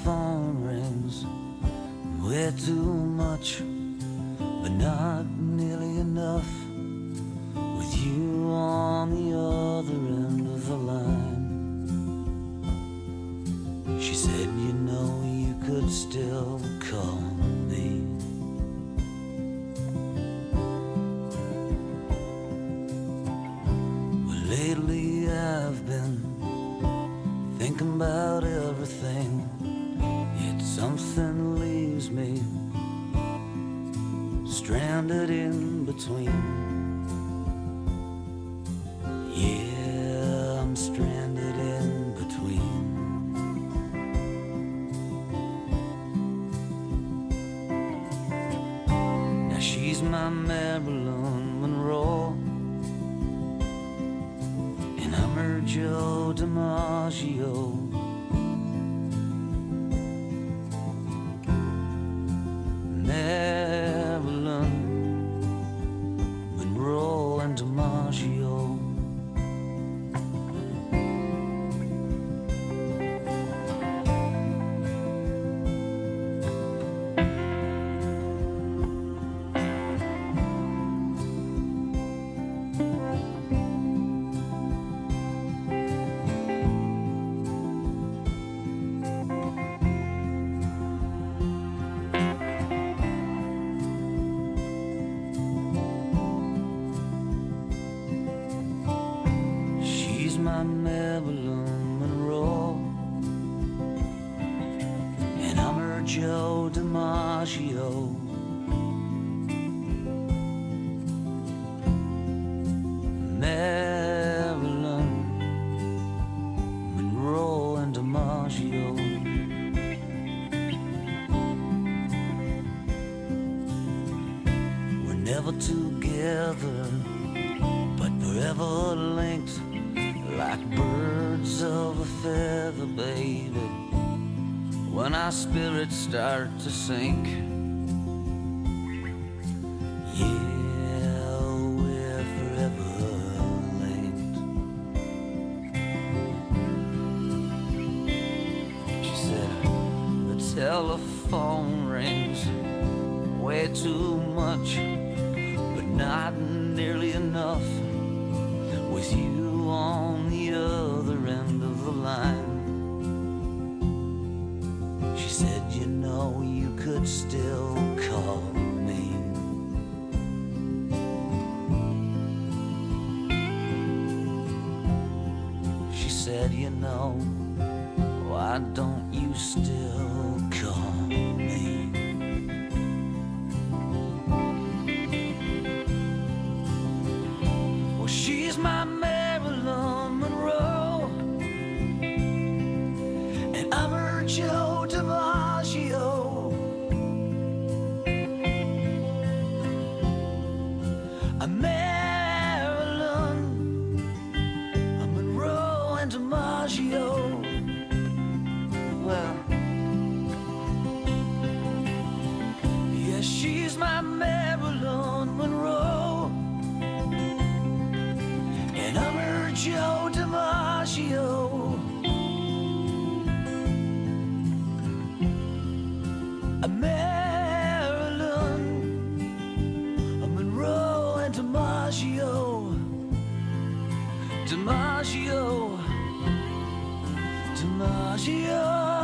phone rings. Way too much, but not nearly enough. With you on the other end of the line. She said, you know, you could still call me. Well, lately I've been thinking about everything. Yet something leaves me stranded in between. Yeah, I'm stranded in between. Now she's my Marilyn Monroe, and I'm her Joe Dimaggio. Marilyn Monroe and Dimaggio. My Marilyn Monroe, and I'm her Joe Dimaggio. Marilyn Monroe and Dimaggio. We're never together, but forever linked. Like birds of a feather, baby, when our spirits start to sink. Yeah, we're forever linked. She said, the telephone rings. Way too much, but not nearly enough. With you on the other end of the line. She said, you know, you could still call me. She said, you know, why don't you still call me? Well, she's my Marilyn Monroe, and I'm her Joe Dimaggio. I'm Marilyn Monroe and Dimaggio. Well, yeah, she's my Marilyn Monroe, and I'm her Joe Dimaggio. A Marilyn Monroe and Dimaggio. Dimaggio. Dimaggio.